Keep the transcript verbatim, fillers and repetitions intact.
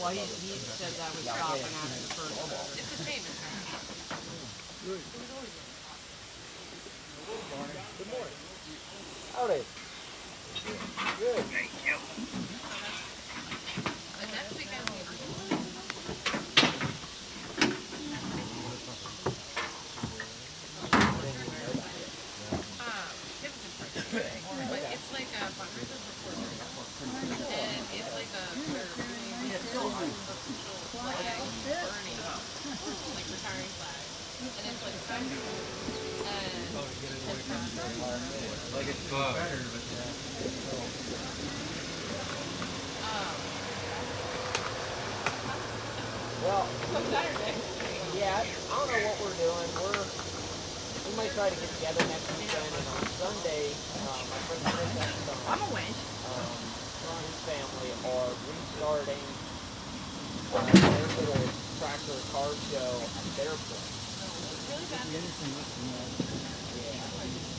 Well, he, he said that was stopping after the first order. It's a shame it's not. Good. It was always Good morning. Good morning. Howdy. Good. Thank you. And next weekend we were but it's like a behind the report, and it's like a they're doing official flag burning, like retiring flag, and it's like some and like it's better, but um. Well, So Saturday. yeah, I don't know what we're doing. We're we might try to get together next weekend, and on Sunday, uh, my friend Chris and son, I'm a wench. um, and his family are restarting uh, their little tractor car show at their place. Really bad. Yeah.